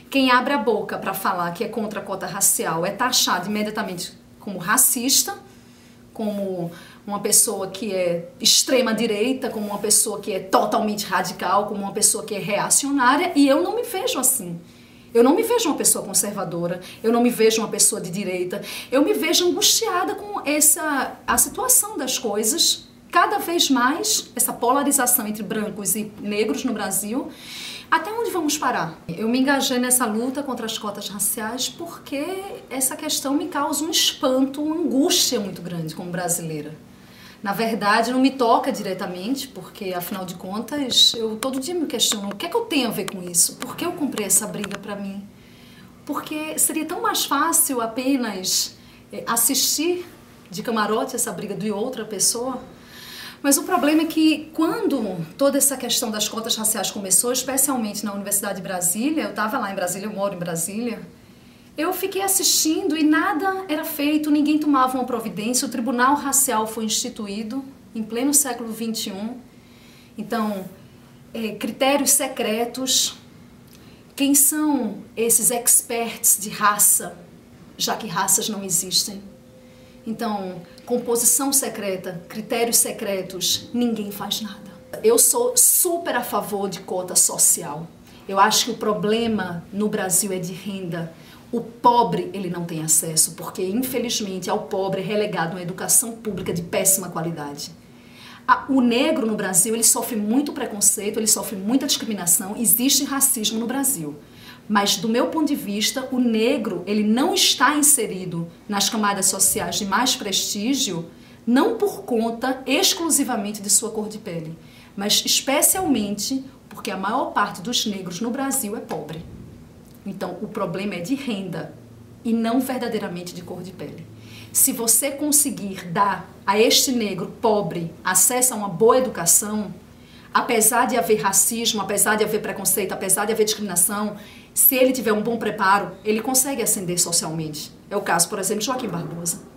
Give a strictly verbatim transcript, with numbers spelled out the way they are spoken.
Quem abre a boca para falar que é contra a cota racial é taxado imediatamente como racista, como uma pessoa que é extrema-direita, como uma pessoa que é totalmente radical, como uma pessoa que é reacionária, e eu não me vejo assim. Eu não me vejo uma pessoa conservadora, eu não me vejo uma pessoa de direita, eu me vejo angustiada com essa, a situação das coisas, cada vez mais, essa polarização entre brancos e negros no Brasil. Até onde vamos parar? Eu me engajei nessa luta contra as cotas raciais porque essa questão me causa um espanto, uma angústia muito grande como brasileira. Na verdade, não me toca diretamente, porque, afinal de contas, eu todo dia me questiono o que é que eu tenho a ver com isso? Por que eu comprei essa briga pra mim? Porque seria tão mais fácil apenas assistir de camarote essa briga de outra pessoa. Mas o problema é que quando toda essa questão das cotas raciais começou, especialmente na Universidade de Brasília, eu estava lá em Brasília, eu moro em Brasília, eu fiquei assistindo e nada era feito, ninguém tomava uma providência, o Tribunal Racial foi instituído em pleno século vinte e um. Então, é, critérios secretos, quem são esses experts de raça, já que raças não existem? Então, composição secreta, critérios secretos, ninguém faz nada. Eu sou super a favor de cota social. Eu acho que o problema no Brasil é de renda. O pobre, ele não tem acesso, porque infelizmente ao pobre é relegado uma educação pública de péssima qualidade. O negro no Brasil, ele sofre muito preconceito, ele sofre muita discriminação, existe racismo no Brasil. Mas do meu ponto de vista, o negro, ele não está inserido nas camadas sociais de mais prestígio, não por conta exclusivamente de sua cor de pele, mas especialmente porque a maior parte dos negros no Brasil é pobre. Então, o problema é de renda e não verdadeiramente de cor de pele. Se você conseguir dar a este negro pobre acesso a uma boa educação, apesar de haver racismo, apesar de haver preconceito, apesar de haver discriminação, se ele tiver um bom preparo, ele consegue ascender socialmente. É o caso, por exemplo, de Joaquim Barbosa.